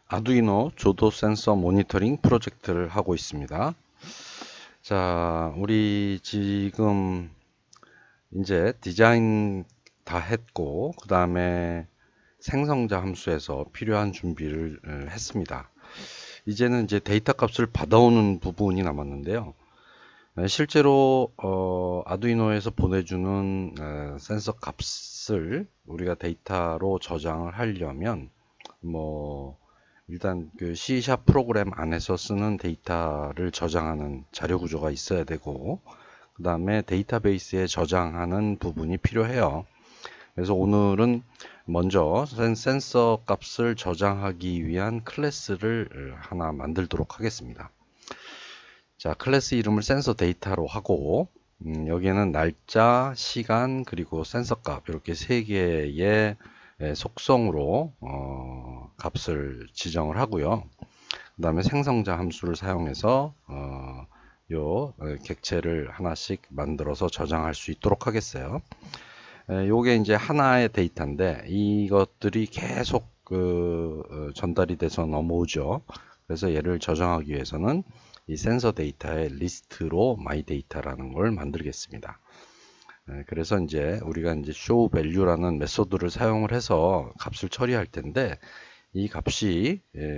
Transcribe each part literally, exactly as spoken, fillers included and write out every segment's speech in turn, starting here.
아두이노 조도 센서 모니터링 프로젝트를 하고 있습니다. 자, 우리 지금 이제 디자인 다 했고, 그 다음에 생성자 함수에서 필요한 준비를 어, 했습니다. 이제는 이제 데이터 값을 받아오는 부분이 남았는데요. 어, 실제로 어, 아두이노에서 보내주는 어, 센서 값을 우리가 데이터로 저장을 하려면 뭐 일단 그 C# 프로그램 안에서 쓰는 데이터를 저장하는 자료 구조가 있어야 되고, 그 다음에 데이터베이스에 저장하는 부분이 필요해요. 그래서 오늘은 먼저 센서 값을 저장하기 위한 클래스를 하나 만들도록 하겠습니다. 자, 클래스 이름을 센서 데이터로 하고, 음, 여기에는 날짜, 시간, 그리고 센서 값 이렇게 세 개의 속성으로 어, 값을 지정을 하고요. 그 다음에 생성자 함수를 사용해서 어, 요 객체를 하나씩 만들어서 저장할 수 있도록 하겠어요. 에, 요게 이제 하나의 데이터인데 이것들이 계속 그 어, 전달이 돼서 넘어오죠. 그래서 얘를 저장하기 위해서는 이 센서 데이터의 리스트로 마이 데이터라는 걸 만들겠습니다. 그래서 이제 우리가 이제 show value라는 메소드를 사용을 해서 값을 처리할 텐데, 이 값이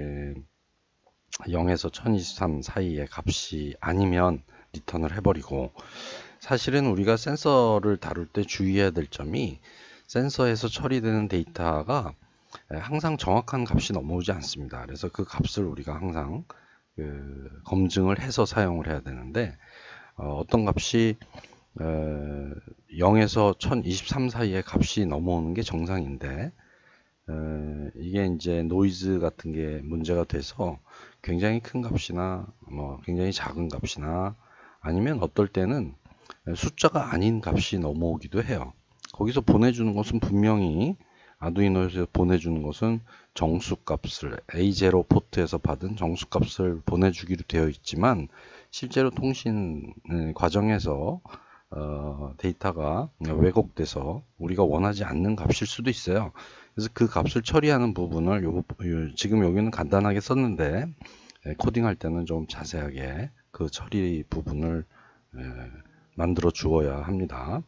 영에서 천이십삼 사이의 값이 아니면 리턴을 해버리고, 사실은 우리가 센서를 다룰 때 주의해야 될 점이 센서에서 처리되는 데이터가 항상 정확한 값이 넘어오지 않습니다. 그래서 그 값을 우리가 항상 그 검증을 해서 사용을 해야 되는데, 어, 어떤 값이 어, 영에서 천이십삼 사이의 값이 넘어오는 게 정상인데, 어, 이게 이제 노이즈 같은 게 문제가 돼서 굉장히 큰 값이나 뭐 굉장히 작은 값이나 아니면 어떨 때는 숫자가 아닌 값이 넘어오기도 해요. 거기서 보내주는 것은 분명히 아두이노에서 보내주는 것은 정수 값을 에이 제로 포트에서 받은 정수 값을 보내주기로 되어 있지만, 실제로 통신 과정에서 어, 데이터가 왜곡돼서 우리가 원하지 않는 값일 수도 있어요. 그래서 그 값을 처리하는 부분을 요, 요, 지금 여기는 간단하게 썼는데 에, 코딩할 때는 좀 자세하게 그 처리 부분을 에, 만들어 주어야 합니다.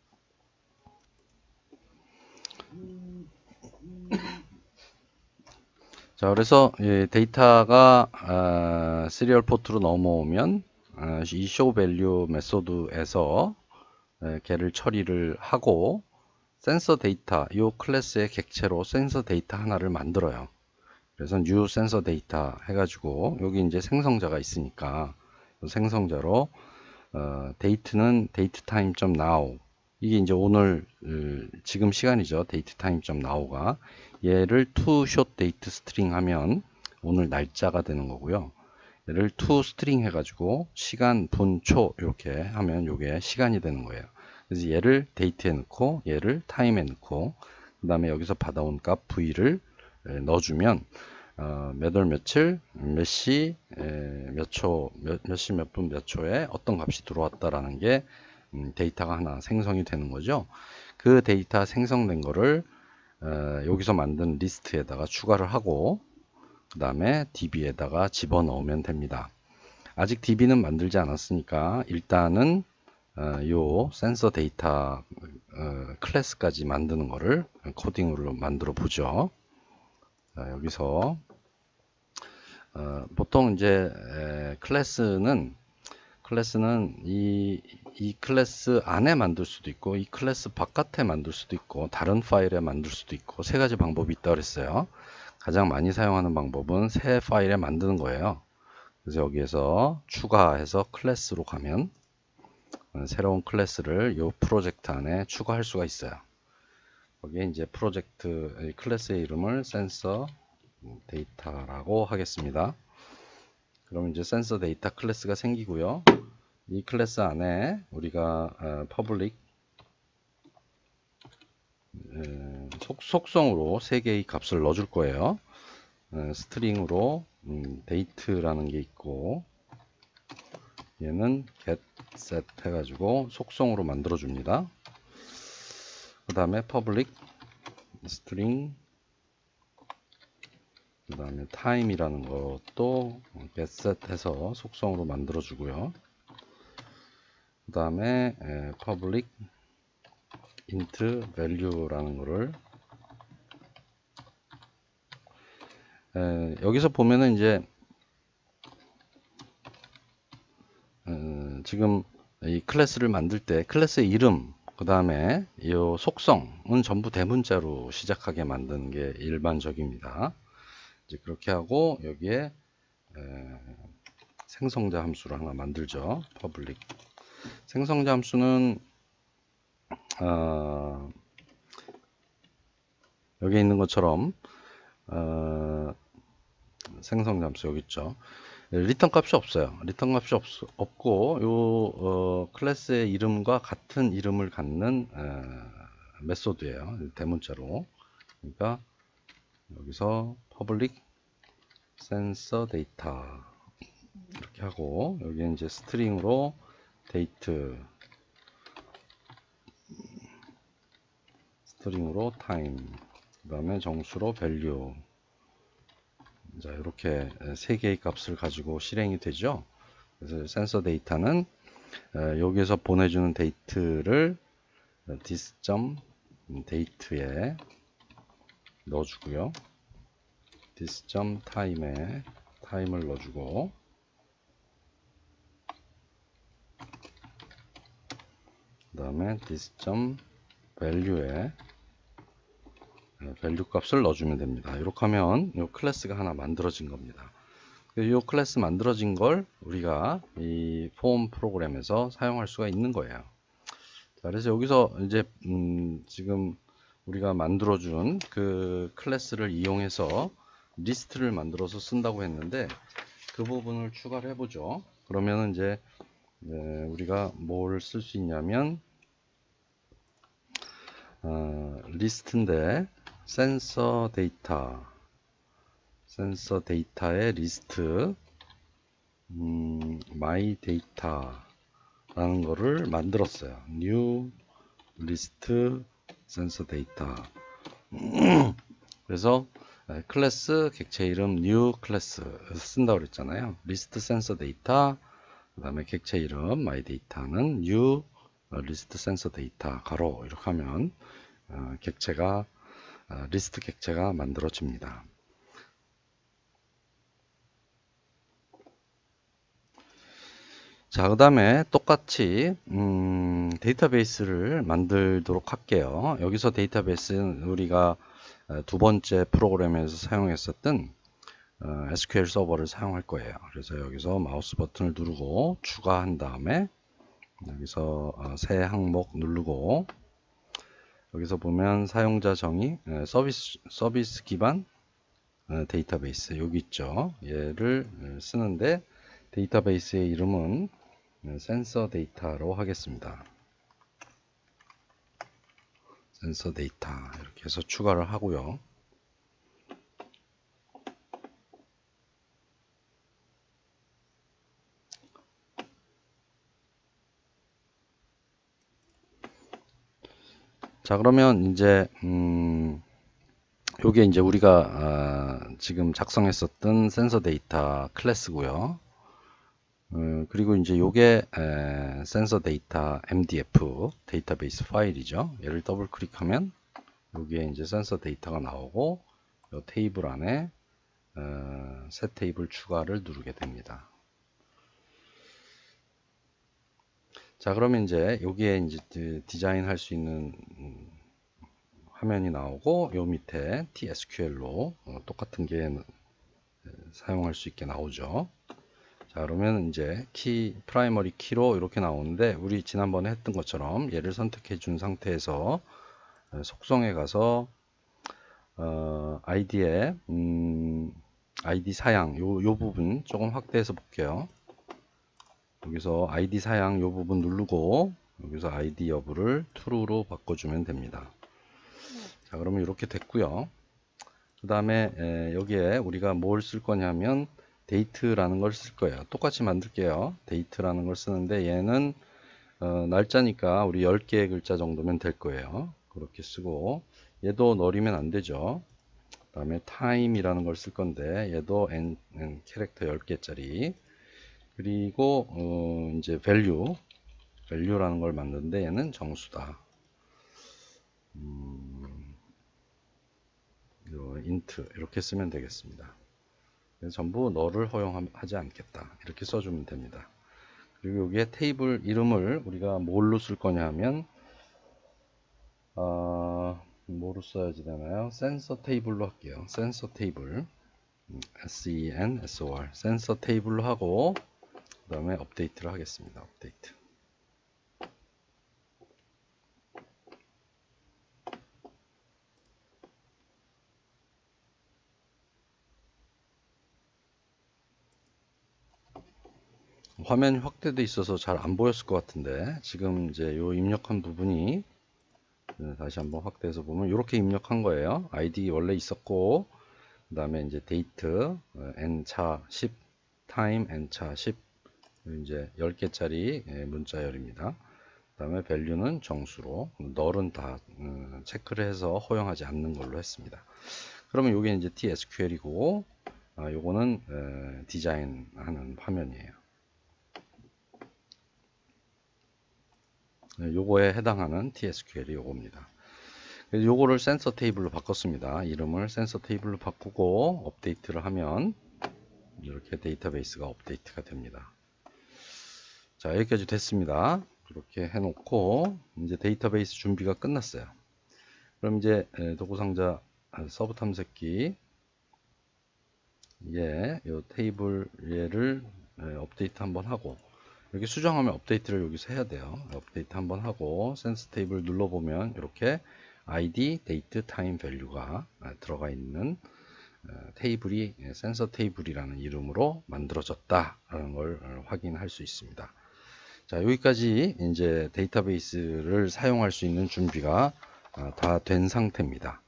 자, 그래서 예, 데이터가 아, 시리얼 포트로 넘어오면 아, 이 show value 메소드에서 에, 걔를 처리를 하고 센서 데이터, 이 클래스의 객체로 센서 데이터 하나를 만들어요. 그래서 new sensor data 해가지고 여기 이제 생성자가 있으니까 생성자로 어, date는 datetime.now, 이게 이제 오늘 음, 지금 시간이죠. datetime.now가 얘를 to short date string 하면 오늘 날짜가 되는 거고요. 얘를 to string 해가지고 시간, 분, 초 이렇게 하면 이게 시간이 되는 거예요. 그래서 얘를 date에 넣고 얘를 time에 넣고 그 다음에 여기서 받아온 값 v를 넣어주면 어, 몇 월 며칠 몇 시 몇 초 몇 시 몇 분 몇 초에 어떤 값이 들어왔다라는 게 음, 데이터가 하나 생성이 되는 거죠. 그 데이터 생성된 거를 어, 여기서 만든 리스트에다가 추가를 하고 그 다음에 디비에다가 집어넣으면 됩니다. 아직 디비는 만들지 않았으니까 일단은 어, 요 센서 데이터 어, 클래스까지 만드는 거를 코딩으로 만들어 보죠. 자, 여기서 어, 보통 이제 에, 클래스는 클래스는 이, 이 클래스 안에 만들 수도 있고 이 클래스 바깥에 만들 수도 있고 다른 파일에 만들 수도 있고 세 가지 방법이 있다고 그랬어요. 가장 많이 사용하는 방법은 새 파일에 만드는 거예요. 그래서 여기에서 추가해서 클래스로 가면 새로운 클래스를 이 프로젝트 안에 추가할 수가 있어요. 거기에 이제 프로젝트 클래스의 이름을 센서 데이터라고 하겠습니다. 그럼 이제 센서 데이터 클래스가 생기고요. 이 클래스 안에 우리가 어, 퍼블릭 에, 속, 속성으로 세 개의 값을 넣어줄 거예요. 에, 스트링으로 음, date라는 게 있고 얘는 get set 해가지고 속성으로 만들어 줍니다. 그 다음에 public string 그 다음에 time이라는 것도 getset 해서 속성으로 만들어 주고요. 그 다음에 public int value라는 거를 에, 여기서 보면은 이제 어, 지금 이 클래스를 만들 때 클래스의 이름 그 다음에 이 속성은 전부 대문자로 시작하게 만드는 게 일반적입니다. 이제 그렇게 하고 여기에 에, 생성자 함수를 하나 만들죠. public 생성자 함수는 어, 여기 있는 것처럼 어, 생성자 함수 여기 있죠. 리턴 값이 없어요. 리턴 값이 없, 없고 요 어, 클래스의 이름과 같은 이름을 갖는 어, 메소드예요. 대문자로. 그러니까 여기서 public sensor data 이렇게 하고 여기 이제 스트링으로 date 스트링으로 time 그 다음에 정수로 value 자, 이렇게 세 개의 값을 가지고 실행이 되죠. 그래서 센서 데이터는 여기에서 보내주는 데이트를 this.date에 넣어주고요. this.time에 time을 넣어주고 그 다음에 this.value에 밸류 값을 넣어주면 됩니다. 이렇게 하면 이 클래스가 하나 만들어진 겁니다. 이 클래스 만들어진 걸 우리가 이 폼 프로그램에서 사용할 수가 있는 거예요. 자, 그래서 여기서 이제 음 지금 우리가 만들어준 그 클래스를 이용해서 리스트를 만들어서 쓴다고 했는데 그 부분을 추가를 해보죠. 그러면 이제 네, 우리가 뭘 쓸 수 있냐면 어, 리스트인데 센서 데이터 센서 데이터의 리스트 음, my data라는 거를 만들었어요. new list sensor data 그래서 클래스 객체 이름 new class 쓴다고 그랬잖아요. list sensor data 그 다음에 객체 이름 my data는 new list sensor data 가로 이렇게 하면 어, 객체가 어, 리스트 객체가 만들어집니다. 자, 그 다음에 똑같이 음, 데이터베이스를 만들도록 할게요. 여기서 데이터베이스는 우리가 두 번째 프로그램에서 사용했었던 어, 에스큐엘 서버를 사용할 거예요. 그래서 여기서 마우스 버튼을 누르고 추가한 다음에 여기서 어, 새 항목 누르고 여기서 보면 사용자 정의 에, 서비스 서비스 기반 어, 데이터베이스 여기 있죠. 얘를 쓰는데 데이터베이스의 이름은 센서 데이터로 하겠습니다. 센서 데이터 이렇게 해서 추가를 하고요. 자, 그러면 이제 음, 요게 이제 우리가 아, 지금 작성했었던 센서 데이터 클래스고요. 어, 그리고 이제 요게 에, 센서 데이터 엠디에프 데이터베이스 파일이죠. 얘를 더블 클릭하면 여기에 이제 센서 데이터가 나오고 요 테이블 안에 어, 새 테이블 추가를 누르게 됩니다. 자, 그러면 이제 여기에 이제 디자인 할 수 있는 화면이 나오고 요 밑에 티에스큐엘로 어, 똑같은 게 사용할 수 있게 나오죠. 자, 그러면 이제 키 프라이머리 키로 이렇게 나오는데 우리 지난번에 했던 것처럼 얘를 선택해 준 상태에서 속성에 가서 어, 아이디에 음, 아이디 사양 요, 요 부분 조금 확대해서 볼게요. 여기서 아이디 사양 요 부분 누르고 여기서 아이디 여부를 true로 바꿔주면 됩니다. 자, 그러면 이렇게 됐고요. 그 다음에 여기에 우리가 뭘 쓸 거냐면 데이트라는 걸 쓸 거예요. 똑같이 만들게요. 데이트라는 걸 쓰는데 얘는 어, 날짜니까 우리 열 개의 글자 정도면 될 거예요. 그렇게 쓰고 얘도 너리면 안 되죠. 다음에 time이라는 걸 쓸 건데 얘도 n, n 캐릭터 열 개짜리. 그리고 어, 이제 value value라는 걸 만드는데 얘는 정수다. 음, 요 int 이렇게 쓰면 되겠습니다. 전부 너를 허용하지 않겠다 이렇게 써주면 됩니다. 그리고 여기에 테이블 이름을 우리가 뭘로 쓸 거냐 하면 어, 뭐로 써야지 되나요? 센서 테이블로 할게요. 센서 테이블 센서 센서 테이블로 하고 그 다음에 업데이트를 하겠습니다. 업데이트. 화면이 확대돼 있어서 잘 안 보였을 것 같은데 지금 이제 요 입력한 부분이 다시 한번 확대해서 보면 이렇게 입력한 거예요. 아이디 원래 있었고 그 다음에 이제 데이트 n차 십 타임 n차 십 이제 열 개짜리 문자열입니다. 그 다음에 value는 정수로 널은 다 체크를 해서 허용하지 않는 걸로 했습니다. 그러면 요게 이제 티에스큐엘이고 아, 요거는 디자인하는 화면이에요. 요거에 해당하는 티에스큐엘이 요겁니다. 요거를 센서 테이블로 바꿨습니다. 이름을 센서 테이블로 바꾸고 업데이트를 하면 이렇게 데이터베이스가 업데이트가 됩니다. 자, 여기까지 됐습니다. 이렇게 해놓고 이제 데이터베이스 준비가 끝났어요. 그럼 이제 도구상자 서브 탐색기 예, 요 테이블 얘를 업데이트 한번 하고 여기 수정하면 업데이트를 여기서 해야 돼요. 업데이트 한번 하고 센스 테이블 눌러보면 이렇게 아이디, 데이트, 타임, 밸류가 들어가 있는 테이블이 센서 테이블이라는 이름으로 만들어졌다라는 걸 확인할 수 있습니다. 자, 여기까지 이제 데이터베이스를 사용할 수 있는 준비가 다 된 상태입니다.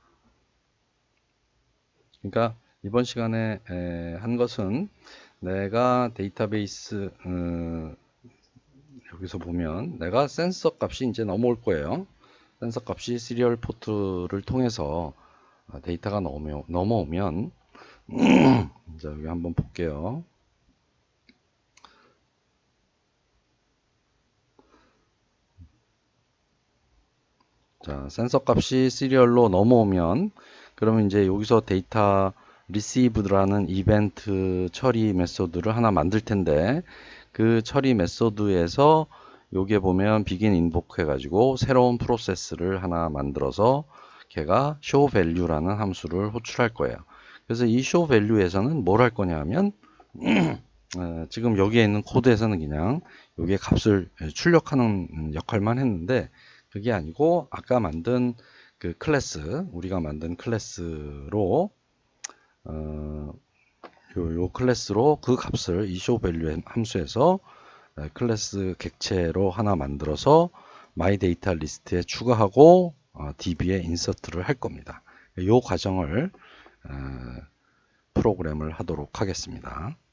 그러니까 이번 시간에 한 것은 내가 데이터베이스 어, 여기서 보면 내가 센서 값이 이제 넘어올 거예요. 센서 값이 시리얼 포트를 통해서 데이터가 넘어, 넘어오면 자, 여기 한번 볼게요. 자, 센서 값이 시리얼로 넘어오면 그러면 이제 여기서 데이터 received라는 이벤트 처리 메소드를 하나 만들 텐데 그 처리 메소드에서 여기에 보면 begin invoke 해가지고 새로운 프로세스를 하나 만들어서 걔가 show value라는 함수를 호출할 거예요. 그래서 이 show value에서는 뭘 할 거냐 하면 어, 지금 여기에 있는 코드에서는 그냥 여기에 값을 출력하는 역할만 했는데 그게 아니고 아까 만든 그 클래스 우리가 만든 클래스로 어, 요, 요 클래스로 그 값을 이 show value 함수에서 클래스 객체로 하나 만들어서 my data 리스트에 추가하고 어, 디비에 인서트를 할 겁니다. 이 과정을 어, 프로그램을 하도록 하겠습니다.